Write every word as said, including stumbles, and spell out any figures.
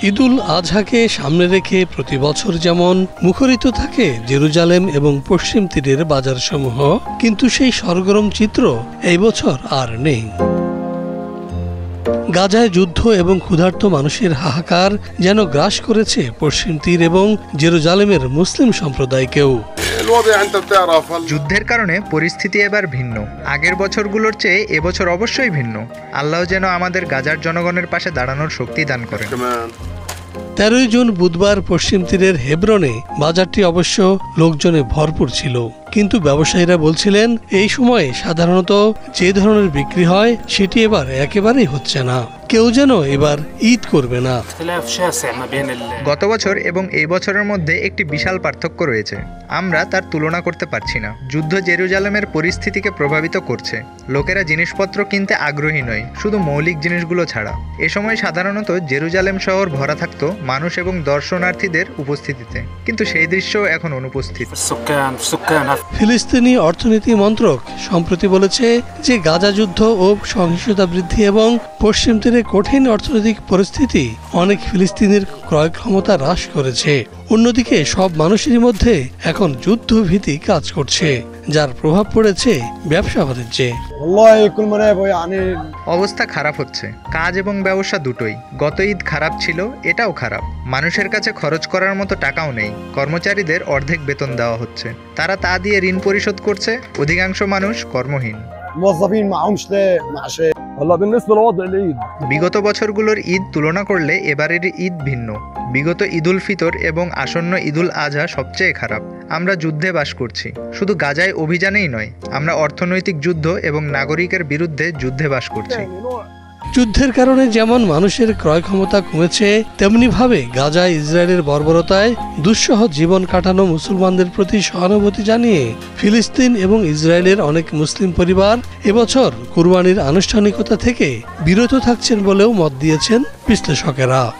ঈদুল আজহাকে সামনে রেখে প্রতি বছর যেমন মুখরিত থাকে জেরুজালেম এবং পশ্চিম তীরের বাজারসমূহ, কিন্তু সেই সরগরম চিত্র এই বছর আর নেই। গাজায় যুদ্ধ এবং ক্ষুধার্ত মানুষের হাহাকার যেন গ্রাস করেছে পশ্চিম তীর এবং জেরুজালেমের মুসলিম সম্প্রদায়কেও। যুদ্ধের কারণে পরিস্থিতি এবার ভিন্ন, আগের বছরগুলোর চেয়ে এবছর অবশ্যই ভিন্ন। আল্লাহ যেন আমাদের গাজার জনগণের পাশে দাঁড়ানোর শক্তি দান করেন। তেরোই জুন বুধবার পশ্চিম তীরের হেব্রনে বাজারটি অবশ্য লোকজনে ভরপুর ছিল, কিন্তু ব্যবসায়ীরা বলছিলেন এই সময়ে সাধারণত যে ধরনের বিক্রি হয় সেটি এবার একেবারেই হচ্ছে না। কেউ যেন এবার ঈদ করবে না। গত বছর এবং এই বছরের মধ্যে একটি বিশাল পার্থক্য রয়েছে, আমরা তার তুলনা করতে পারছি না। যুদ্ধ জেরুজালেমের পরিস্থিতিকে প্রভাবিত করছে। লোকেরা জিনিসপত্র কিনতে আগ্রহী নয়, শুধু মৌলিক জিনিসগুলো ছাড়া। এ সময় সাধারণত জেরুজালেম শহর ভরা থাকত মানুষ এবং দর্শনার্থীদের উপস্থিতিতে, কিন্তু সেই দৃশ্য এখন অনুপস্থিত। ফিলিস্তিনি অর্থনীতি মন্ত্রক সম্প্রতি বলেছে যে গাজা যুদ্ধ ও সহিংসতা বৃদ্ধি এবং পশ্চিম তীরে কঠিন অর্থনৈতিক পরিস্থিতি অনেক ফিলিস্তিনির ক্রয় ক্ষমতা হ্রাস করেছে। অন্যদিকে সব মানুষেরই মধ্যে এখন যুদ্ধ ভীতি কাজ করছে, যার প্রভাব পড়েছে ব্যবসা বাণিজ্যে। অবস্থা খারাপ হচ্ছে, কাজ এবং ব্যবসা দুটোই। গত ঈদ খারাপ ছিল, এটাও খারাপ। মানুষের কাছে খরচ করার মতো টাকাও নেই। কর্মচারীদের অর্ধেক বেতন দেওয়া হচ্ছে, তারা তা দিয়ে ঋণ পরিশোধ করছে। অধিকাংশ মানুষ কর্মহীন। বিগত বছরগুলোর ঈদ তুলনা করলে এবারের ঈদ ভিন্ন। বিগত ঈদুল ফিতর এবং আসন্ন ঈদুল আজহা সবচেয়ে খারাপ। আমরা যুদ্ধে বাস করছি, শুধু গাজায় অভিযানেই নয়, আমরা অর্থনৈতিক যুদ্ধ এবং নাগরিকের বিরুদ্ধে যুদ্ধে বাস করছি। যুদ্ধের কারণে যেমন মানুষের ক্রয় ক্ষমতা কমেছে, তেমনি ভাবে গাজায় ইসরায়েলের বর্বরতায় দুঃসহ জীবন কাটানো মুসলমানদের প্রতি সহানুভূতি জানিয়ে ফিলিস্তিন এবং ইসরায়েলের অনেক মুসলিম পরিবার এবছর কুরবানির আনুষ্ঠানিকতা থেকে বিরত থাকছেন বলেও মত দিয়েছেন বিশ্লেষকেরা।